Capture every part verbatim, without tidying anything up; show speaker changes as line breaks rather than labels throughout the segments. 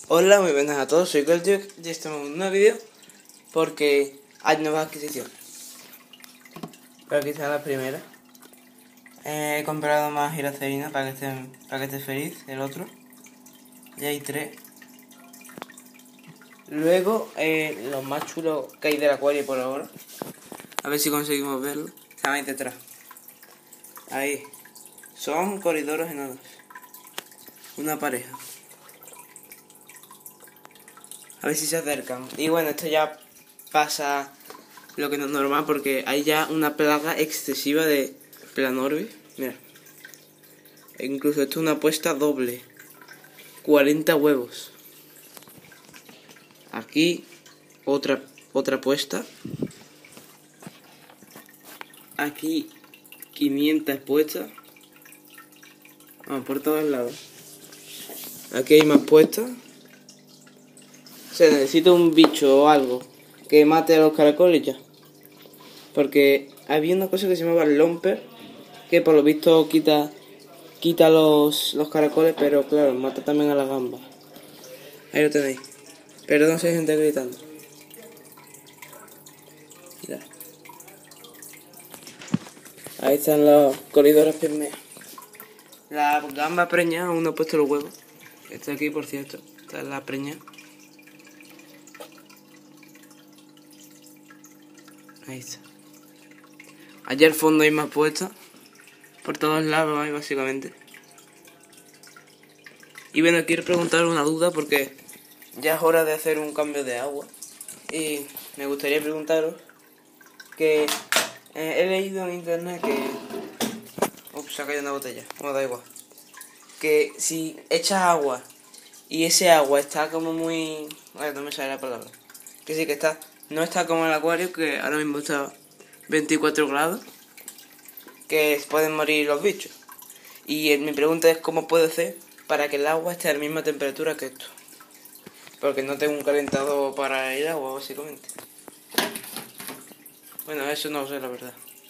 Hola, muy buenas a todos, soy Goldduke y estamos en un nuevo vídeo porque hay nuevas adquisiciones. Pero aquí está la primera. Eh, he comprado más giracerina para que esté, para que esté feliz, el otro. Ya hay tres. Luego, eh, los más chulos que hay del acuario por ahora. A ver si conseguimos verlo. Están ahí detrás. Ahí. Son coridoros enanos. Una pareja. A ver si se acercan. Y bueno, esto ya pasa lo que no es normal porque hay ya una plaga excesiva de Planorbis. Mira. E incluso esto es una apuesta doble. cuarenta huevos. Aquí otra otra apuesta. Aquí quinientas puestas. Vamos por todos lados. Aquí hay más puestas. O sea, necesito un bicho o algo que mate a los caracoles ya. Porque había una cosa que se llamaba Lomper, que por lo visto quita quita los, los caracoles, pero claro, mata también a las gambas. Ahí lo tenéis. Perdón si hay gente gritando. Mirad. Ahí están los corredores pigmeos. La gamba preña aún no ha puesto los huevos. Está aquí, por cierto. Esta es la preña. Ahí está. Allá al fondo hay más puestas. Por todos lados hay básicamente. Y bueno, quiero preguntar una duda porque ya es hora de hacer un cambio de agua. Y me gustaría preguntaros que eh, he leído en internet que... Ups, se ha caído una botella. Bueno, da igual. Que si echas agua y ese agua está como muy... Ay, no me sale la palabra. Que sí, que está... No está como el acuario, que ahora mismo está veinticuatro grados. Que pueden morir los bichos. Y eh, mi pregunta es cómo puedo hacer para que el agua esté a la misma temperatura que esto. Porque no tengo un calentador para el agua, básicamente. Bueno, eso no sé, la verdad.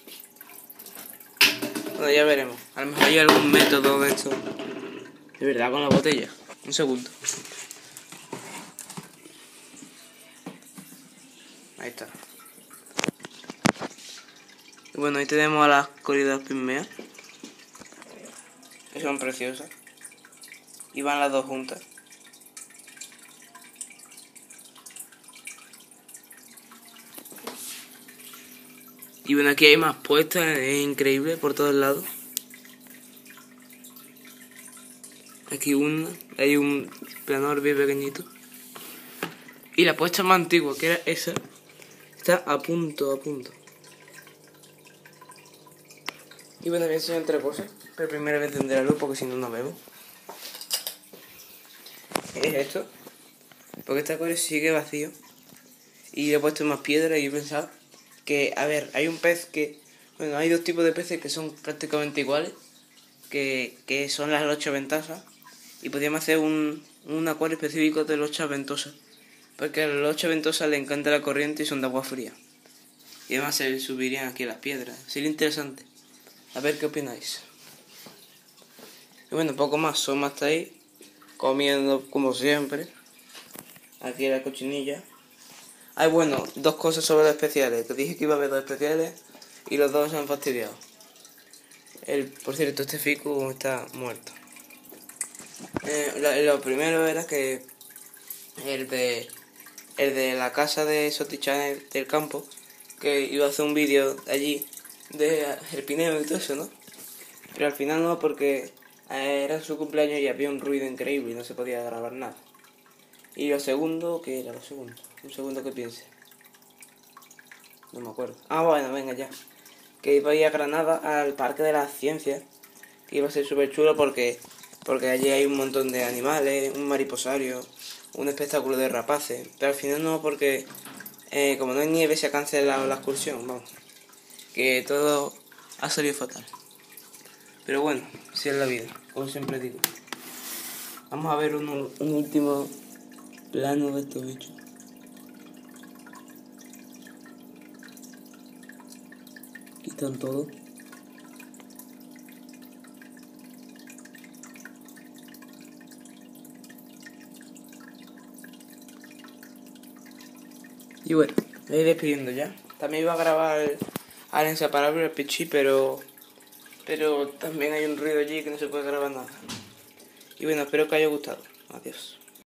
Bueno, ya veremos. A lo mejor hay algún método de esto. De verdad, con la botella. Un segundo. Ahí está. Y bueno, ahí tenemos a las corridas pigmeas. Que son preciosas. Y van las dos juntas. Y bueno, aquí hay más puestas, es increíble por todos lados. Aquí una, hay un Planorbis pequeñito. Y la puesta más antigua, que era esa, está a punto, a punto. Y bueno, voy a enseñar otra cosa, pero primero voy a encender la luz porque si no, no vemos. Es esto, porque este acuario sigue vacío. Y le he puesto más piedras y he pensado que, a ver, hay un pez que... Bueno, hay dos tipos de peces que son prácticamente iguales, que, que son las lochas ventosas. Y podríamos hacer un, un acuario específico de lochas ventosas. Porque a las lochas ventosas le encanta la corriente y son de agua fría. Y además se subirían aquí las piedras. Sería interesante. A ver qué opináis. Y bueno, poco más. Soma está ahí, comiendo como siempre. Aquí la cochinilla. Hay bueno, dos cosas sobre los especiales. Te dije que iba a haber dos especiales y los dos se han fastidiado. El, por cierto, este ficu está muerto. Eh, lo, lo primero era que el de el de la casa de Sotichan del campo, que iba a hacer un vídeo allí de el pineo y todo eso, ¿no? Pero al final no, porque era su cumpleaños y había un ruido increíble y no se podía grabar nada. Y lo segundo, ¿qué era lo segundo? Un segundo que piense. No me acuerdo. Ah, bueno, venga ya. Que iba a ir a Granada al Parque de las Ciencias. Que iba a ser súper chulo porque, porque allí hay un montón de animales, un mariposario, un espectáculo de rapaces. Pero al final no, porque eh, como no hay nieve se ha cancelado la excursión, vamos. Que todo ha salido fatal. Pero bueno, si es la vida, como siempre digo. Vamos a ver un, un último plano de estos bichos. Aquí están todos. Y bueno, me voy despidiendo ya. También iba a grabar al inseparable el Pichi, pero... Pero también hay un ruido allí que no se puede grabar nada. Y bueno, espero que haya gustado. Adiós.